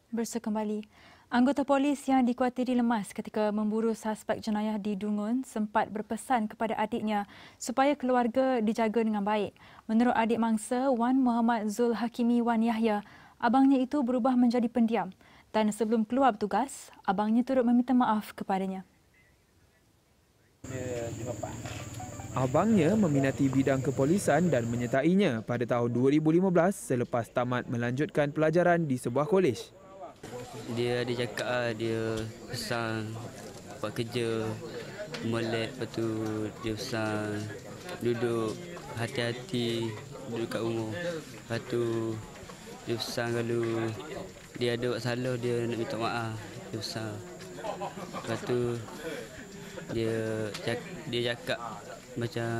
Bersa kembali. Anggota polis yang dikuatiri lemas ketika memburu suspek jenayah di Dungun sempat berpesan kepada adiknya supaya keluarga dijaga dengan baik. Menurut adik mangsa Wan Muhammad Zul Hakimi Wan Yahya, abangnya itu berubah menjadi pendiam dan sebelum keluar bertugas, abangnya turut meminta maaf kepadanya. Abangnya meminati bidang kepolisan dan menyertainya pada tahun 2015 selepas tamat melanjutkan pelajaran di sebuah kolej. Dia cakap dia pesan buat kerja molek, lepas tu dia pesan duduk hati-hati, duduk kat rumah. Lepas tu dia pesan kalau dia ada buat salah dia nak minta maaf, dia pesan. Lepas tu dia cakap macam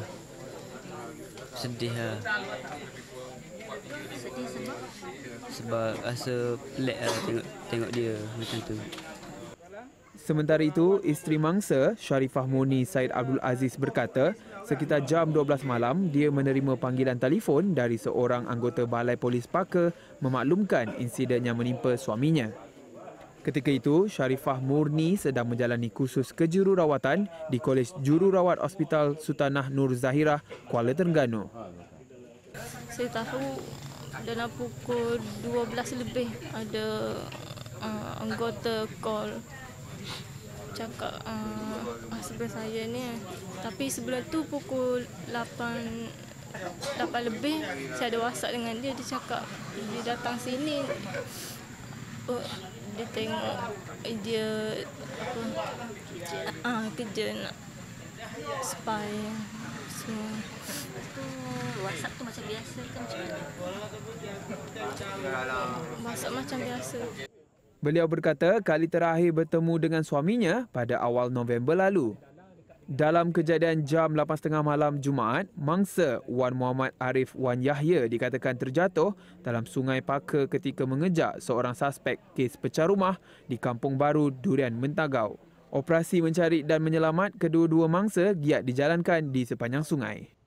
sedih lah. Sedih sebab rasa pelik lah tengok dia macam tu. Sementara itu, isteri mangsa Sharifah Murni Said Abdul Aziz berkata, sekitar jam 12 malam dia menerima panggilan telefon dari seorang anggota Balai Polis Paka memaklumkan insiden yang menimpa suaminya. Ketika itu, Sharifah Murni sedang menjalani kursus kejururawatan di Kolej Jururawat Hospital Sultanah Nur Zahirah, Kuala Terengganu. Saya tahu dalam pukul 12 lebih ada anggota call cakap husband saya ni. Tapi sebelum tu pukul 8 lebih saya ada WhatsApp dengan dia. Dia cakap dia datang sini. Dia tengok dia kerja nak spy semua. WhatsApp tu macam biasa kan? WhatsApp macam biasa. Beliau berkata kali terakhir bertemu dengan suaminya pada awal November lalu. Dalam kejadian jam 8.30 malam Jumaat, mangsa Wan Muhammad Arif Wan Yahya dikatakan terjatuh dalam Sungai Paka ketika mengejar seorang suspek kes pecah rumah di Kampung Baru, Durian Mentagau. Operasi mencari dan menyelamat kedua-dua mangsa giat dijalankan di sepanjang sungai.